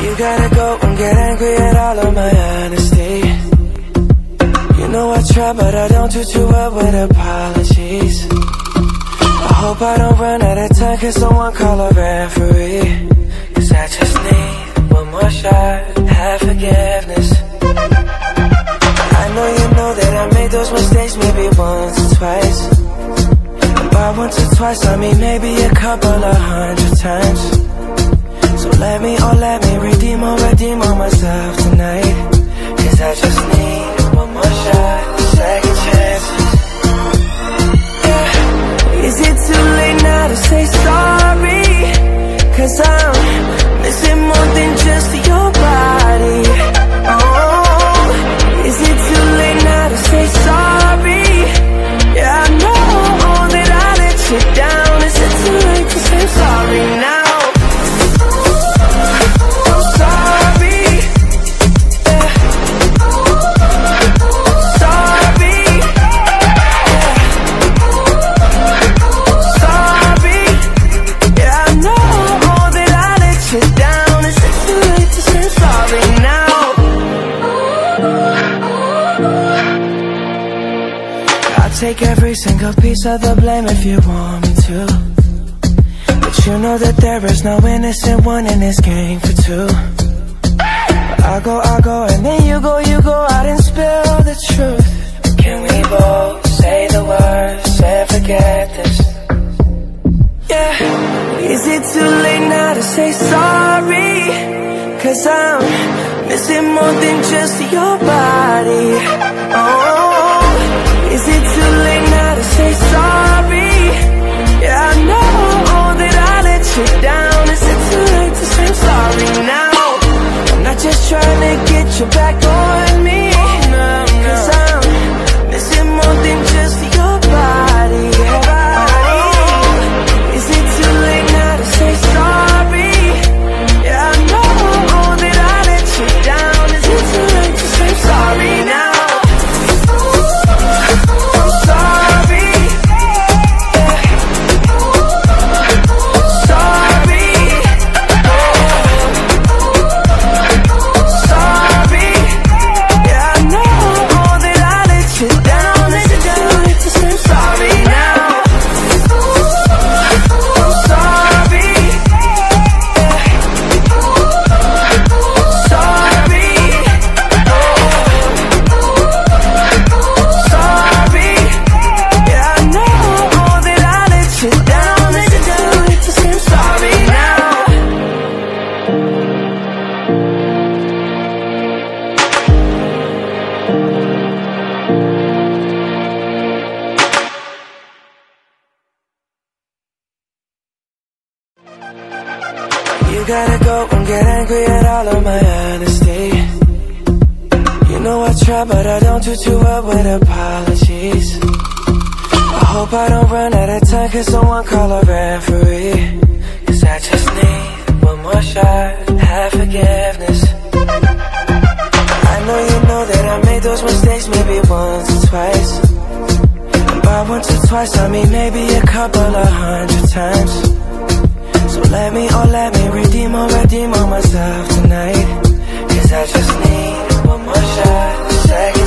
You gotta go and get angry at all of my honesty. You know I try, but I don't do too well with apologies. I hope I don't run out of time, can someone call a referee? Cause I just need one more shot, have forgiveness. I know that I made those mistakes maybe once or twice. And by once or twice I mean maybe a couple of 100 times. So let me redeem on myself tonight. Cause I just need one more shot, second chances. Yeah. Is it too late now to say sorry? Cause I'm missing more than just your body. Oh, is it too late now to say sorry? Yeah, I know that I let you down. Is it too late to say sorry now? Take every single piece of the blame if you want me to. But you know that there is no innocent one in this game for two. But I go, and then you go out and spill the truth. But can we both say the words and forget this? Yeah. Is it too late now to say sorry? Cause I'm missing more than just your body. Oh, is it too late now to say sorry? Yeah, I know that I let you down. Is it too late to say sorry now? I'm not just trying to get you back on me. Cause I'm missing more than just your body. Oh, is it too late now to say sorry? Yeah, I know that I let you down. Is it too late to say sorry now? You gotta go and get angry at all of my honesty. You know I try, but I don't do too well with apologies. I hope I don't run out of time, can someone call a referee? Cause I just need one more shot, have forgiveness. I know that I made those mistakes maybe once or twice. And by once or twice I mean maybe a couple of 100 times. So let me redeem on myself tonight. Cause I just need one more shot, second